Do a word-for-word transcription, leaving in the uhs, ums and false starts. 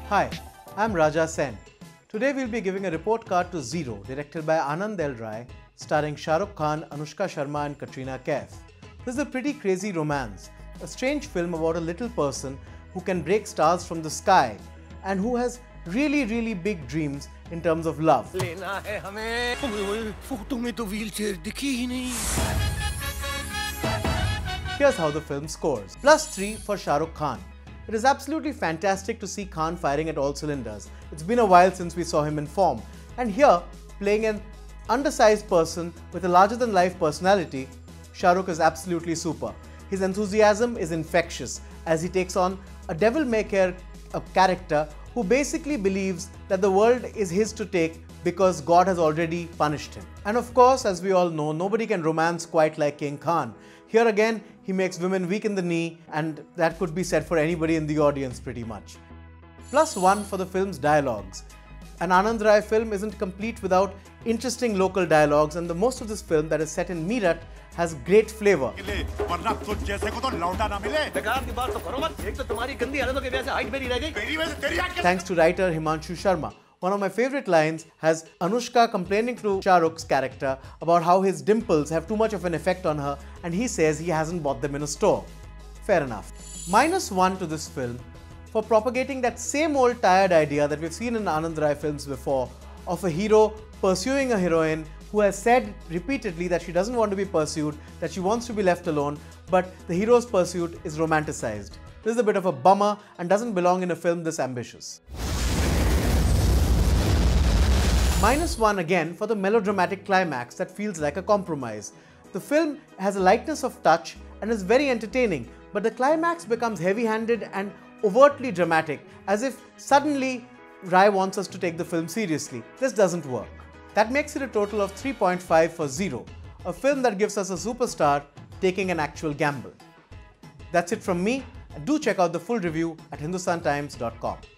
Hi, I'm Raja Sen. Today we'll be giving a report card to Zero, directed by Aanand L Rai, starring Shah Rukh Khan, Anushka Sharma and Katrina Kaif. This is a pretty crazy romance, a strange film about a little person who can break stars from the sky and who has really really big dreams in terms of love. लेना है हमें। Photo में तो wheelchair दिखी ही नहीं। Here's how the film scores. Plus three for Shah Rukh Khan. It is absolutely fantastic to see Khan firing at all cylinders. It's been a while since we saw him in form. And here, playing an undersized person with a larger-than-life personality, Shah Rukh is absolutely super. His enthusiasm is infectious as he takes on a devil-may-care a character who basically believes that the world is his to take because God has already punished him. And of course, as we all know, nobody can romance quite like King Khan. Here again, he makes women weak in the knee, and that could be said for anybody in the audience pretty much. Plus one for the film's dialogues. An Aanand Rai film isn't complete without interesting local dialogues, and the most of this film that is set in Meerut has great flavor. Thanks to writer Himanshu Sharma. One of my favorite lines has Anushka complaining to Shah Rukh's character about how his dimples have too much of an effect on her, and he says he hasn't bought them in a store. Fair enough. Minus one to this film for propagating that same old tired idea that we've seen in Aanand Rai films before of a hero pursuing a heroine who has said repeatedly that she doesn't want to be pursued, that she wants to be left alone, but the hero's pursuit is romanticized. This is a bit of a bummer and doesn't belong in a film this ambitious. Minus one again for the melodramatic climax that feels like a compromise. The film has a lightness of touch and is very entertaining, but the climax becomes heavy-handed and overtly dramatic, as if suddenly Rai wants us to take the film seriously. This doesn't work. That makes it a total of three point five for Zero, a film that gives us a superstar taking an actual gamble. That's it from me, and do check out the full review at hindustan times dot com.